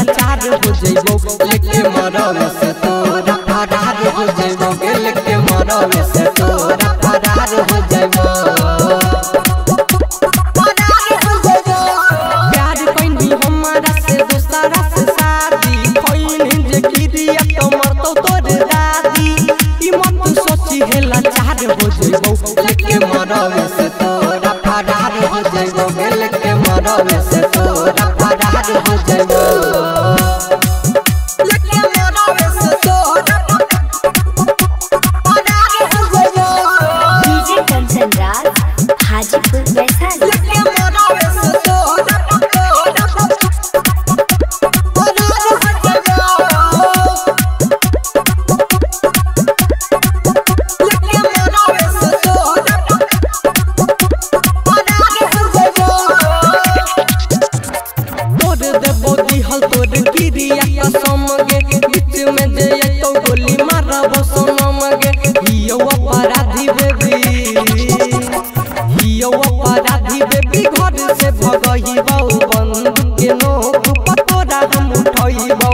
लाचार हो जइबो लेके मरवे से तोरा फरार हो जइबो लेके मरवे से तोरा फरार हो जइबो। प्यार कइनी हमारा से दोसरा से शादी कइनी जे किरिया कमर तो तोर दादी ई मत सोची है लाचार हो जइबो लेके मरवे से तोरा फरार हो जइबो लेके मरवे से तोरा फरार हो जइबो। बीच में जे तो गोली मारबो सोनम गे हियो अपराधी बेबी घर से भगइबो बंदूक के नोक पतोरा हम उठइबो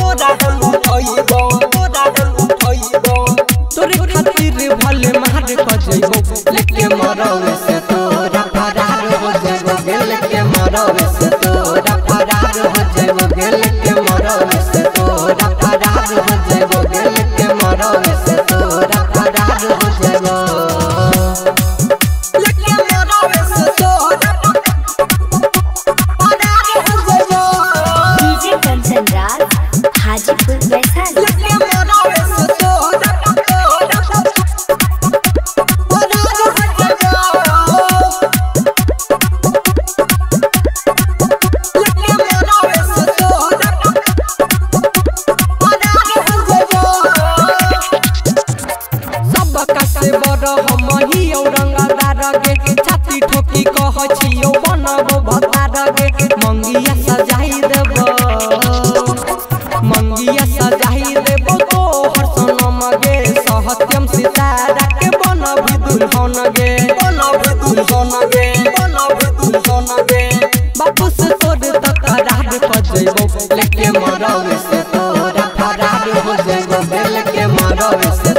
तोरे खातिर भले मार क जइबो लेके मरवे से तोरा फरार हो जइबो लेके मरवे से तोरा फरार हो जइबो लेके मरवे से तोरा फरार हो जइबो लेके मरवे से तोरा फरार हो जइबो। हम ही औरंगाबाद गे छाती ठोकी कह छियो बनबो भतार गे मंगिया सजाई देबो तो हर सनम गे सहत्यम सितारा के बनबी दुल्हन गे बापू से तोर तकरार क जइबो लेके मरवे से तोरा फरार हो जइबो लेके मरवे से